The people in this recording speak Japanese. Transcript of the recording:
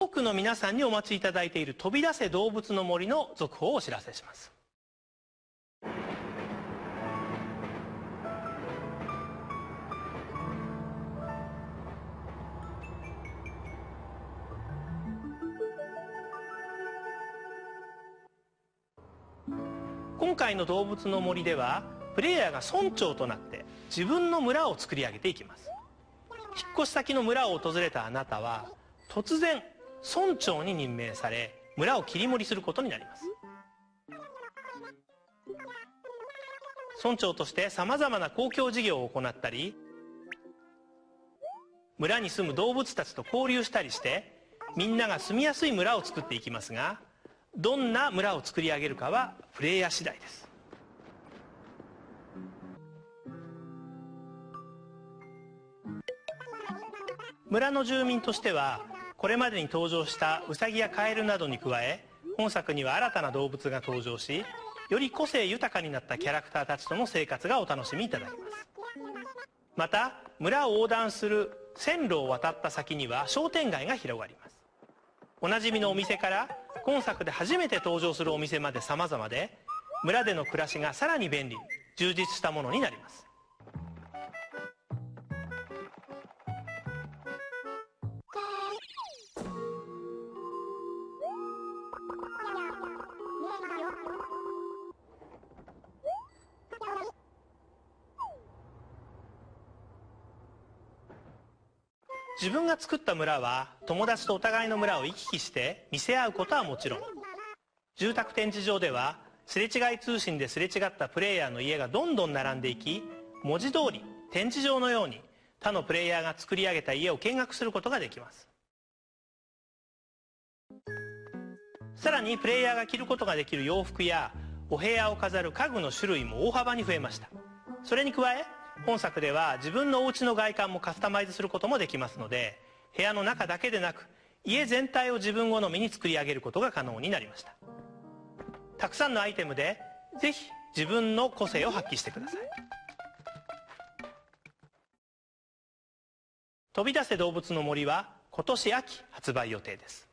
多くの皆さんにお待ちいただいている飛び出せ動物の森の続報をお知らせします。今回の動物の森ではプレイヤーが村長となって自分の村を作り上げていきます。引っ越し先の村を訪れたあなたは突然村長に任命され村を切り盛りすることになります。村長としてさまざまな公共事業を行ったり村に住む動物たちと交流したりしてみんなが住みやすい村を作っていきますが、どんな村を作り上げるかはプレイヤー次第です。村の住民としてはこれまでに登場したウサギやカエルなどに加え、本作には新たな動物が登場し、より個性豊かになったキャラクターたちとの生活がお楽しみいただけます。また村を横断する線路を渡った先には商店街が広がります。おなじみのお店から今作で初めて登場するお店まで様々で、村での暮らしがさらに便利、充実したものになります。自分が作った村は友達とお互いの村を行き来して見せ合うことはもちろん、住宅展示場ではすれ違い通信ですれ違ったプレイヤーの家がどんどん並んでいき、文字通り展示場のように他のプレイヤーが作り上げた家を見学することができます。さらにプレイヤーが着ることができる洋服やお部屋を飾る家具の種類も大幅に増えました。それに加え本作では自分のお家の外観もカスタマイズすることもできますので、部屋の中だけでなく家全体を自分好みに作り上げることが可能になりました。たくさんのアイテムでぜひ自分の個性を発揮してください。飛び出せ動物の森は今年秋発売予定です。